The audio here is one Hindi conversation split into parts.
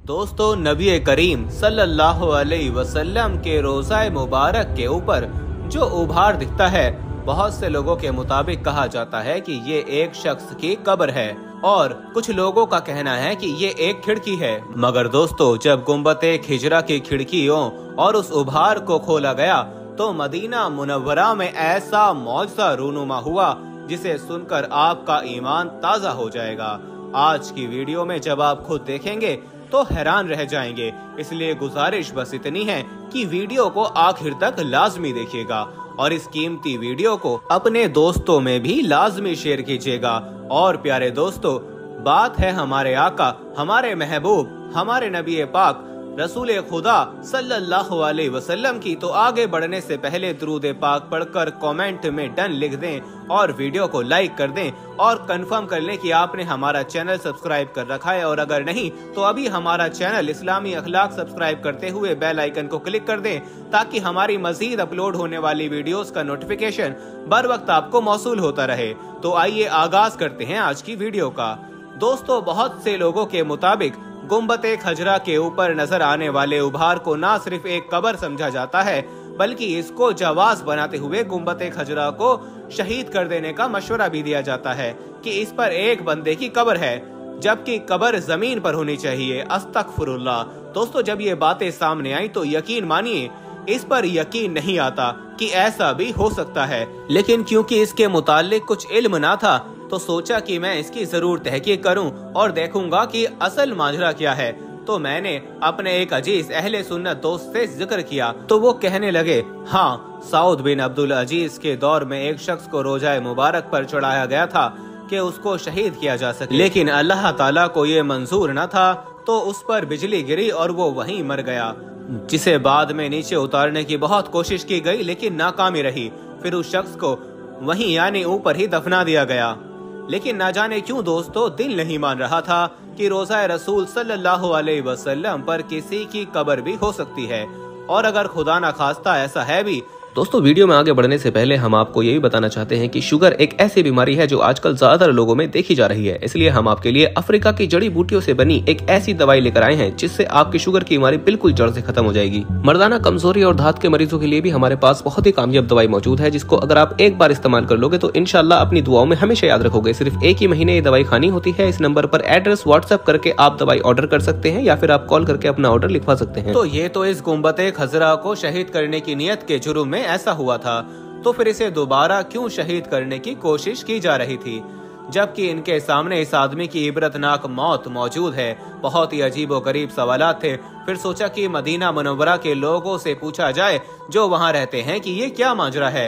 दोस्तों, नबी करीम सल्लल्लाहु अलैहि वसल्लम के रोज़ा मुबारक के ऊपर जो उभार दिखता है, बहुत से लोगों के मुताबिक कहा जाता है कि ये एक शख्स की कब्र है और कुछ लोगों का कहना है कि ये एक खिड़की है। मगर दोस्तों, जब गुम्बते खिजरा की खिड़कियों और उस उभार को खोला गया तो मदीना मुनव्वरा में ऐसा मौजज़ा रूनुमा हुआ जिसे सुनकर आपका ईमान ताज़ा हो जाएगा। आज की वीडियो में जब आप खुद देखेंगे तो हैरान रह जाएंगे, इसलिए गुजारिश बस इतनी है कि वीडियो को आखिर तक लाजमी देखिएगा और इस कीमती वीडियो को अपने दोस्तों में भी लाजमी शेयर कीजिएगा। और प्यारे दोस्तों, बात है हमारे आका, हमारे महबूब, हमारे नबी पाक रसूल खुदा सल्लल्लाहु अलैहि वसल्लम की, तो आगे बढ़ने से पहले दुरूद पाक पढ़कर कमेंट में डन लिख दें और वीडियो को लाइक कर दें और कंफर्म कर लें कि आपने हमारा चैनल सब्सक्राइब कर रखा है, और अगर नहीं तो अभी हमारा चैनल इस्लामी अखलाक सब्सक्राइब करते हुए बेल आइकन को क्लिक कर दें ताकि हमारी मजीद अपलोड होने वाली वीडियोस का नोटिफिकेशन बर वक्त आपको मौसूल होता रहे। तो आइए आगाज करते हैं आज की वीडियो का। दोस्तों, बहुत से लोगों के मुताबिक गुम्बते खजरा के ऊपर नजर आने वाले उभार को ना सिर्फ एक कब्र समझा जाता है, बल्कि इसको जवाज बनाते हुए गुम्बते खजरा को शहीद कर देने का मशवरा भी दिया जाता है कि इस पर एक बंदे की कब्र है, जबकि कब्र जमीन पर होनी चाहिए। अस्तगफुरुल्लाह। दोस्तों, जब ये बातें सामने आई तो यकीन मानिए इस पर यकीन नहीं आता कि ऐसा भी हो सकता है, लेकिन क्योंकि इसके मुताल्लिक कुछ इल्म ना था तो सोचा कि मैं इसकी जरूर तहकीक करूं और देखूंगा कि असल माजरा क्या है। तो मैंने अपने एक अजीज अहले सुन्नत दोस्त से जिक्र किया तो वो कहने लगे, हाँ, सऊद बिन अब्दुल अजीज के दौर में एक शख्स को रोजा मुबारक पर चढ़ाया गया था कि उसको शहीद किया जा सके, लेकिन अल्लाह ताला को ये मंजूर न था तो उस पर बिजली गिरी और वो वहीं मर गया, जिसे बाद में नीचे उतारने की बहुत कोशिश की गई लेकिन नाकामी रही। फिर उस शख्स को वहीं यानी ऊपर ही दफना दिया गया। लेकिन ना जाने क्यों दोस्तों, दिल नहीं मान रहा था कि रोज़ा रसूल सल्लल्लाहु अलैहि वसल्लम पर किसी की कब्र भी हो सकती है, और अगर खुदा ना खास्ता ऐसा है भी। दोस्तों, वीडियो में आगे बढ़ने से पहले हम आपको ये भी बताना चाहते हैं कि शुगर एक ऐसी बीमारी है जो आजकल ज्यादातर लोगों में देखी जा रही है, इसलिए हम आपके लिए अफ्रीका की जड़ी बूटियों से बनी एक ऐसी दवाई लेकर आए हैं जिससे आपकी शुगर की बीमारी बिल्कुल जड़ से खत्म हो जाएगी। मर्दाना कमजोरी और धात के मरीजों के लिए भी हमारे पास बहुत ही कामयाब दवाई मौजूद है, जिसको अगर आप एक बार इस्तेमाल कर लोगे तो इंशाल्लाह अपनी दुआओं में हमेशा याद रखोगे। सिर्फ एक ही महीने ये दवाई खानी होती है। इस नंबर पर एड्रेस व्हाट्सएप करके आप दवाई ऑर्डर कर सकते हैं या फिर आप कॉल करके अपना ऑर्डर लिखवा सकते हैं। तो ये तो इस गुम्बते खजरा को शहीद करने की नियत के जुर्म में ऐसा हुआ था, तो फिर इसे दोबारा क्यों शहीद करने की कोशिश की जा रही थी, जबकि इनके सामने इस आदमी की इबरतनाक मौत मौजूद है। बहुत ही अजीबोगरीब सवालात थे। फिर सोचा कि मदीना मुनव्वरा के लोगों से पूछा जाए जो वहां रहते हैं कि ये क्या माजरा है।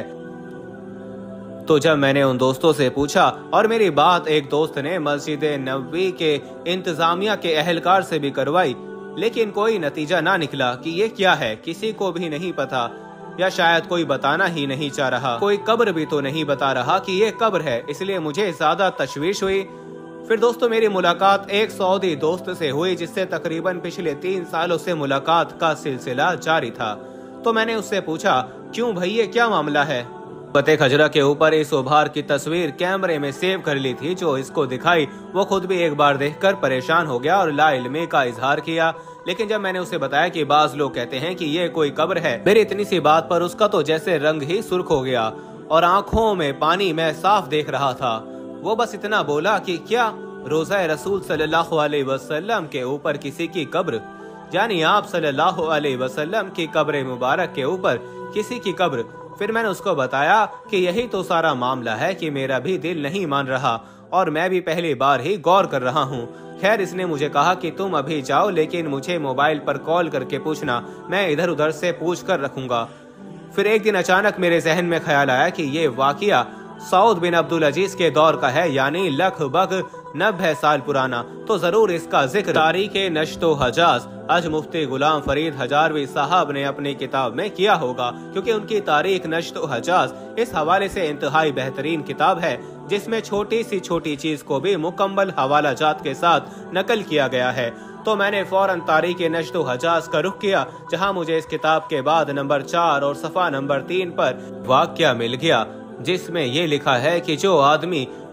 तो जब मैंने उन दोस्तों से पूछा और मेरी बात एक दोस्त ने मस्जिद नबवी के इंतजामिया के अहलकार से भी करवाई, लेकिन कोई नतीजा ना निकला कि ये क्या है, किसी को भी नहीं पता, या शायद कोई बताना ही नहीं चाह रहा। कोई कब्र भी तो नहीं बता रहा कि ये कब्र है, इसलिए मुझे ज्यादा तशवीश हुई। फिर दोस्तों, मेरी मुलाकात एक सऊदी दोस्त से हुई जिससे तकरीबन पिछले 3 सालों से मुलाकात का सिलसिला जारी था। तो मैंने उससे पूछा, क्यों भाई, ये क्या मामला है। गुम्बते खजरा के ऊपर इस उभार की तस्वीर कैमरे में सेव कर ली थी। जो इसको दिखाई वो खुद भी एक बार देखकर परेशान हो गया और लाइल्मी का इजहार किया। लेकिन जब मैंने उसे बताया कि बाज लोग कहते हैं कि ये कोई कब्र है, मेरी इतनी सी बात पर उसका तो जैसे रंग ही सुर्ख हो गया और आंखों में पानी मैं साफ देख रहा था। वो बस इतना बोला कि क्या रोज़ा रसूल सल्लल्लाहु अलैहि वसल्लम के ऊपर किसी की कब्र, यानी आप सल्लल्लाहु अलैहि वसल्लम की कब्र मुबारक के ऊपर किसी की कब्र। फिर मैंने उसको बताया कि यही तो सारा मामला है कि मेरा भी दिल नहीं मान रहा और मैं भी पहली बार ही गौर कर रहा हूँ। खैर, इसने मुझे कहा कि तुम अभी जाओ, लेकिन मुझे मोबाइल पर कॉल करके पूछना, मैं इधर उधर से पूछ कर रखूंगा। फिर एक दिन अचानक मेरे जहन में ख्याल आया कि ये वाकया सऊद बिन अब्दुल अजीज के दौर का है, यानी लगभग 90 साल पुराना, तो जरूर इसका जिक्र तारीखे नश्तो हजाज आज मुफ्ती गुलाम फरीद हजारवी साहब ने अपनी किताब में किया होगा, क्योंकि उनकी तारीख नश्तो हजाज इस हवाले से इंतहाई बेहतरीन किताब है, जिसमें छोटी सी छोटी चीज को भी मुकम्मल हवाला जात के साथ नकल किया गया है। तो मैंने फौरन तारीख नश्तो हजाज का रुख किया, जहां मुझे इस किताब के बाद नंबर 4 और सफ़ा नंबर 3 पर वाक़या मिल गया, जिसमें ये लिखा है कि जो आदमी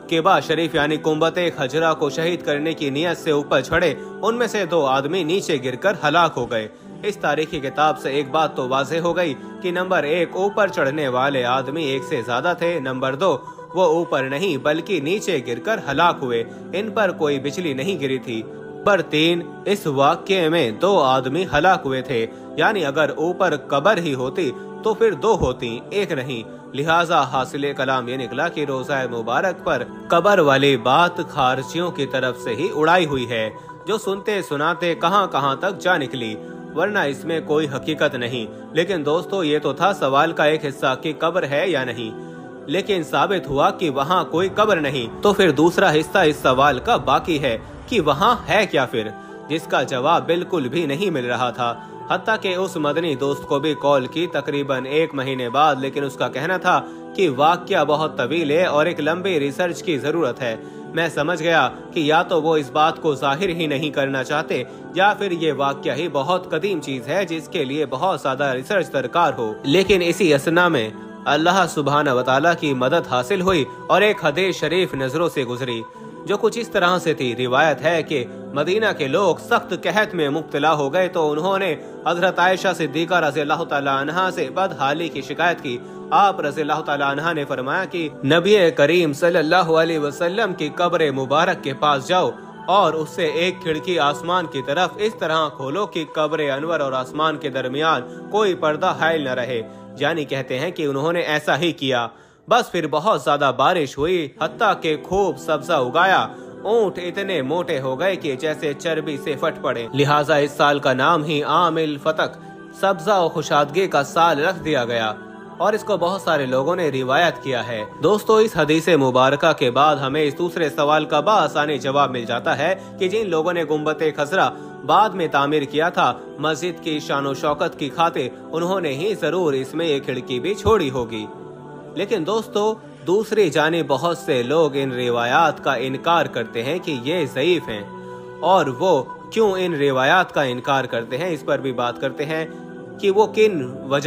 के बाद शरीफ यानी कुंबते खजरा को शहीद करने की नियत से ऊपर चढ़े, उनमें से 2 आदमी नीचे गिरकर हलाक हो गए। इस तारीखी किताब से एक बात तो वाज़ेह हो गई कि नंबर 1 ऊपर चढ़ने वाले आदमी 1 से ज्यादा थे, नंबर 2 वो ऊपर नहीं बल्कि नीचे गिरकर हलाक हुए, इन पर कोई बिजली नहीं गिरी थी। नंबर 3 इस वाक्य में 2 आदमी हलाक हुए थे, यानी अगर ऊपर कब्र ही होती तो फिर 2 होती, 1 नहीं। लिहाजा हासिल कलाम ये निकला कि रोज़ा मुबारक पर कब्र वाली बात खारजियों की तरफ से ही उड़ाई हुई है, जो सुनते सुनाते कहां कहां तक जा निकली, वरना इसमें कोई हकीकत नहीं। लेकिन दोस्तों, ये तो था सवाल का एक हिस्सा कि कब्र है या नहीं, लेकिन साबित हुआ कि वहाँ कोई कब्र नहीं। तो फिर दूसरा हिस्सा इस सवाल का बाकी है कि वहाँ है क्या फिर, जिसका जवाब बिल्कुल भी नहीं मिल रहा था। हत्ता के उस मदनी दोस्त को भी कॉल की तकरीबन 1 महीने बाद, लेकिन उसका कहना था कि वाकया बहुत तवील है और एक लंबी रिसर्च की जरूरत है। मैं समझ गया कि या तो वो इस बात को जाहिर ही नहीं करना चाहते, या फिर ये वाकया ही बहुत कदीम चीज है जिसके लिए बहुत ज्यादा रिसर्च दरकार हो। लेकिन इसी असना में अल्लाह सुब्हाना व तआला की मदद हासिल हुई और एक हदीस शरीफ नजरों से गुजरी, जो कुछ इस तरह से थी। रिवायत है कि मदीना के लोग सख्त कहत में मुब्तला हो गए तो उन्होंने हजरत आयशा सिद्दीका रज़ियल्लाहु तआला अन्हा से बदहाली की शिकायत की। आप रज़ियल्लाहु तआला अन्हा ने फरमाया कि नबी करीम सल्लल्लाहु अलैहि वसल्लम की कब्र मुबारक के पास जाओ और उससे एक खिड़की आसमान की तरफ इस तरह खोलो कि कब्र अनवर और आसमान के दरमियान कोई पर्दा हाइल न रहे। यानी कहते हैं कि उन्होंने ऐसा ही किया। बस फिर बहुत ज्यादा बारिश हुई, हत्ता के खूब सब्जा उगाया। ऊंट इतने मोटे हो गए कि जैसे चर्बी से फट पड़े। लिहाजा इस साल का नाम ही आमिल फतक, सब्जा और खुशादगी का साल रख दिया गया, और इसको बहुत सारे लोगों ने रिवायत किया है। दोस्तों, इस हदीस मुबारका के बाद हमें इस दूसरे सवाल का बआसानी जवाब मिल जाता है कि जिन लोगों ने गुंबते खसरा बाद में तामीर किया था मस्जिद की शानो शौकत की खातिर, उन्होंने ही जरूर इसमें एक खिड़की भी छोड़ी होगी। लेकिन दोस्तों, दूसरी जानिब बहुत से लोग इन रिवायात का इनकार करते हैं कि ये ज़ईफ हैं, और वो क्यों इन रिवायात का इनकार करते हैं इस पर भी बात करते हैं कि वो किन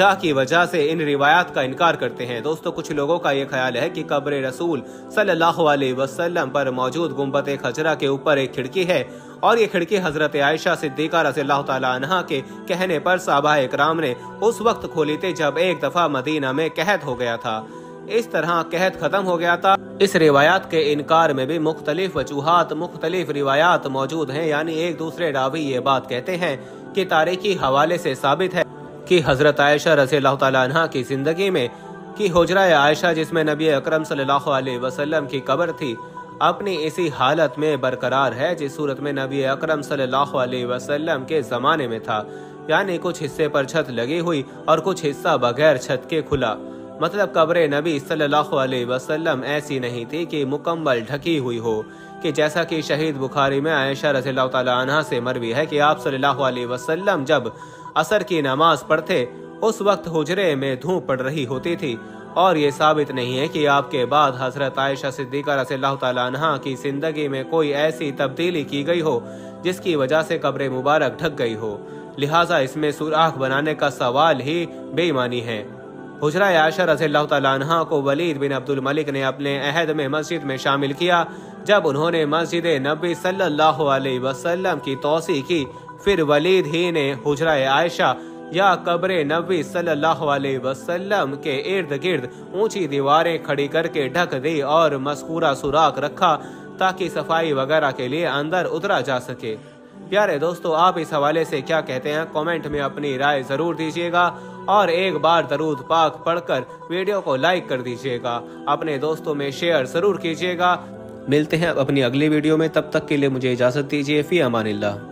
वजह से इन रिवायात का इनकार करते हैं। दोस्तों, कुछ लोगों का ये ख्याल है कि कब्र रसूल सल्लल्लाहु अलैहि वसल्लम पर मौजूद गुंबते खजरा के ऊपर एक खिड़की है, और ये खिड़की हजरत आयशा सिद्दीका रज़ियल्लाहु तआला अन्हा के कहने पर सहाबा इकराम ने उस वक्त खोली थी जब एक दफा मदीना में कहत हो गया था। इस तरह कहत खत्म हो गया था। इस रिवायात के इनकार में भी मुख्तलिफ वजूहात, मुख्तलिफ रिवायात मौजूद हैं। यानी एक दूसरे रावी ये बात कहते हैं कि तारीखी हवाले से साबित है कि हजरत आयशा रज़ियल्लाहु तआला अन्हा की जिंदगी में कि हुजरा आयशा जिसमें नबी अकरम सल्लल्लाहु अलैहि वसल्लम की कब्र थी, अपनी इसी हालत में बरकरार है जिस सूरत में नबी अकरम सल्लल्लाहु अलैहि वसल्लम के जमाने में था। यानी कुछ हिस्से पर छत लगी हुई और कुछ हिस्सा बगैर छत के खुला। मतलब कब्र नबी सल्लल्लाहु अलैहि वसल्लम ऐसी नहीं थी कि मुकम्मल ढकी हुई हो, कि जैसा कि शहीद बुखारी में आयशा रज़ियल्लाहु तआला अन्हा से मरवी है कि आप सल्लल्लाहु अलैहि वसल्लम जब असर की नमाज पढ़ते उस वक्त हुजरे में धूप पड़ रही होती थी। और ये साबित नहीं है कि आपके बाद हजरत आयशा सिद्दीका रज़ियल्लाहु तआला अन्हा की जिंदगी में कोई ऐसी तब्दीली की गई हो जिसकी वजह से कब्र मुबारक ढक गई हो। लिहाजा इसमें सुराख बनाने का सवाल ही बेईमानी है। हुजरा आयशा रज़ियल्लाहु तआला अन्हा को वलीद बिन अब्दुल मलिक ने अपने अहद में मस्जिद में शामिल किया। जब उन्होंने मस्जिद नबी सल्लल्लाहु अलैहि वसल्लम की तौसी की, फिर वलीद ही ने हुजरा आयशा या कब्र नबी सल्लल्लाहु अलैहि वसल्लम के इर्द गिर्द ऊंची दीवारें खड़ी करके ढक दी और मस्कूरा सुराख रखा ताकि सफाई वगैरह के लिए अंदर उतरा जा सके। प्यारे दोस्तों, आप इस हवाले से क्या कहते हैं कमेंट में अपनी राय जरूर दीजिएगा, और एक बार दरूद पाक पढ़कर वीडियो को लाइक कर दीजिएगा, अपने दोस्तों में शेयर जरूर कीजिएगा। मिलते हैं अपनी अगली वीडियो में, तब तक के लिए मुझे इजाजत दीजिए। फी अमानिल्लाह।